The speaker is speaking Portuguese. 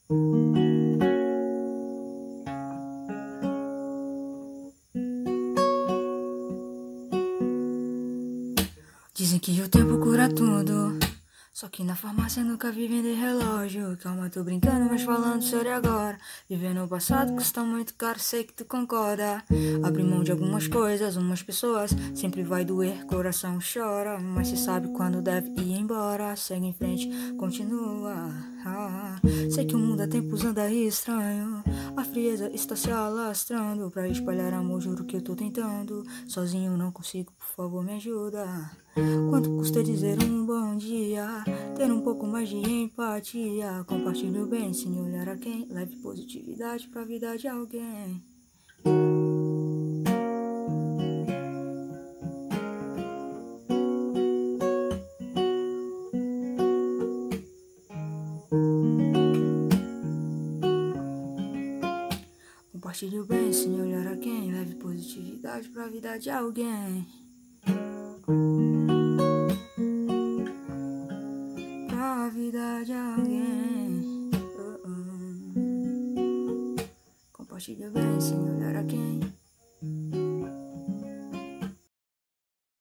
Dizem que o tempo cura tudo, só que na farmácia nunca vi vender relógio. Calma, tô brincando, mas falando sério agora. Viver no passado custa muito caro, sei que tu concorda. Abrir mão de algumas coisas, umas pessoas, sempre vai doer, coração chora. Mas cê sabe quando deve ir embora. Segue em frente, continua. Sei que o mundo há tempos anda aí estranho. A frieza está se alastrando. Pra espalhar amor, juro que eu tô tentando. Sozinho não consigo, por favor me ajuda. Quanto custa dizer um bom dia? Ter um pouco mais de empatia. Compartilhe o bem, sem olhar a quem. Leve positividade pra vida de alguém. Compartilhe o bem, sem olhar a quem. Leve positividade pra vida de alguém. Pra vida de alguém. Compartilhe o bem, sem olhar a quem.